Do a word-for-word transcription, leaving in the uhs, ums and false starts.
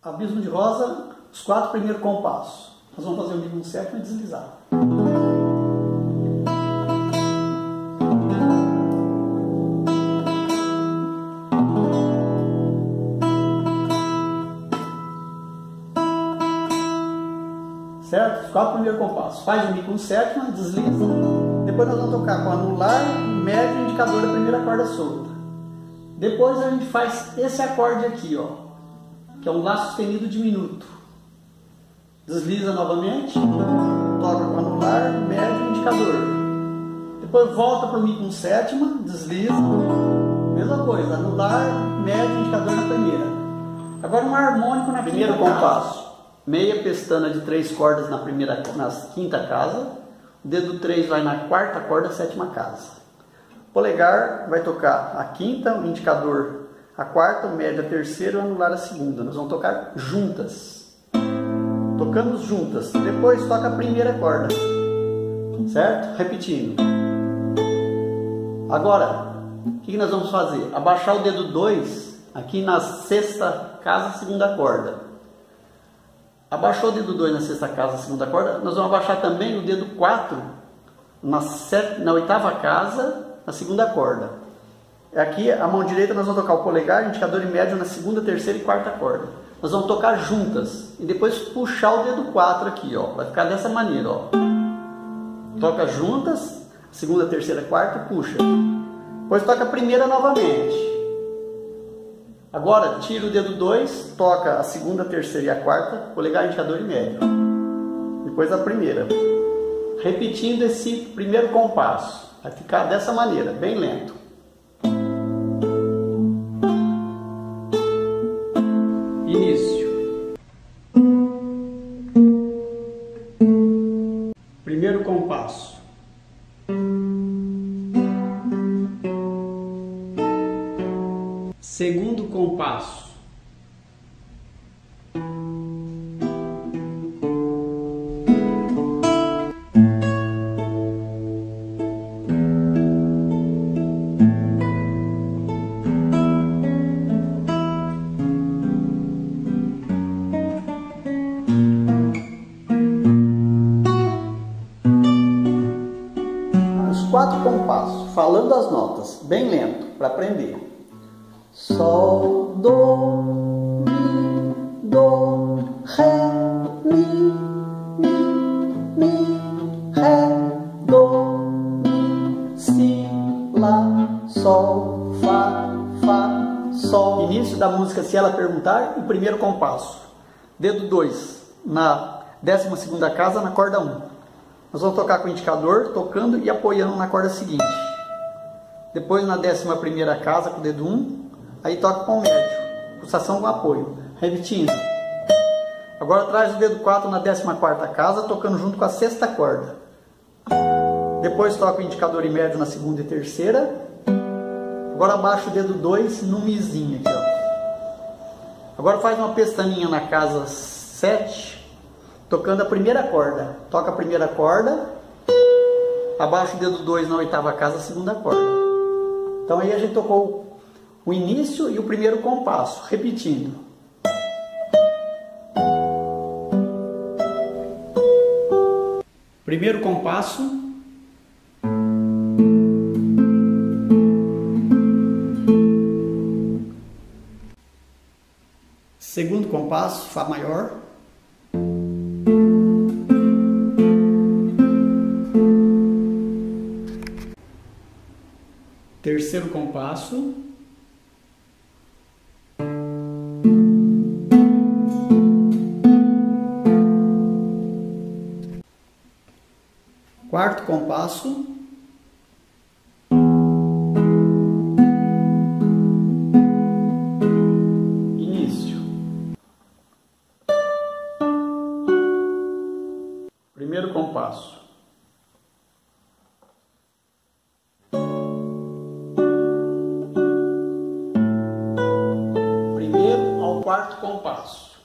Abismo de Rosa, os quatro primeiros compassos. Nós vamos fazer o Mi com sétima e deslizar. Certo? Os quatro primeiros compassos. Faz o Mi com sétima, desliza. Depois nós vamos tocar com anular, médio e indicador da primeira corda solta. Depois a gente faz esse acorde aqui, ó, que é um Lá sustenido diminuto. Desliza novamente, toca com anular, médio e indicador. Depois volta para o Mi com sétima, desliza. Mesma coisa, anular, médio e indicador na primeira. Agora um harmônico na primeiro compasso. Meia pestana de três cordas na primeira, na quinta casa. O dedo três vai na quarta corda, sétima casa. O polegar vai tocar a quinta, o indicador a quarta, o médio a terceira e o anular a segunda. Nós vamos tocar juntas. Tocamos juntas. Depois toca a primeira corda. Certo? Repetindo. Agora, o que nós vamos fazer? Abaixar o dedo dois aqui na sexta casa, segunda corda. Abaixou o dedo dois na sexta casa, segunda corda, nós vamos abaixar também o dedo quatro na, set... na oitava casa, na segunda corda. Aqui, a mão direita, nós vamos tocar o polegar, indicador e médio na segunda, terceira e quarta corda. Nós vamos tocar juntas e depois puxar o dedo quatro aqui, ó. Vai ficar dessa maneira, ó. Toca juntas, segunda, terceira, quarta e puxa. Depois toca a primeira novamente. Agora, tira o dedo dois, toca a segunda, terceira e a quarta, polegar, indicador e médio. Depois a primeira. Repetindo esse primeiro compasso. Vai ficar dessa maneira, bem lento. Início. Primeiro compasso. Segundo compasso. Os quatro compassos, falando as notas, bem lento, para aprender. Sol, do, mi, do, ré, mi, mi, mi, ré, do, mi, si, lá, sol, fá, fá, sol. Início da música, se ela perguntar, o primeiro compasso. Dedo dois na décima segunda casa, na corda um. Nós vamos tocar com o indicador, tocando e apoiando na corda seguinte. Depois na décima primeira casa, com o dedo um. Aí toca com o médio, pulsação com apoio, repetindo. Agora traz o dedo quatro na décima quarta casa, tocando junto com a sexta corda. Depois toca o indicador e médio na segunda e terceira. Agora abaixa o dedo dois no mizinho aqui, ó. Agora faz uma pestaninha na casa sete, tocando a primeira corda. Toca a primeira corda, abaixa o dedo dois na oitava casa, a segunda corda. Então aí a gente tocou o início e o primeiro compasso, repetindo. Primeiro compasso. Segundo compasso, Fá maior. Terceiro compasso. Quarto compasso. Início. Primeiro compasso. Primeiro ao quarto compasso.